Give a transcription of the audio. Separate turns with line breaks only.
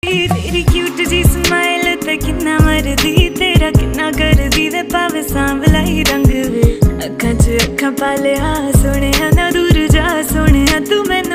तेरी क्यूट जी स्माइल ते किन्ना मरदी तेरा किन्ना करदी वे भावे सांवला ही रंग वे अखां च अखां पा लिया सोहणिया ना दूर जा सोहणिया तू मैनू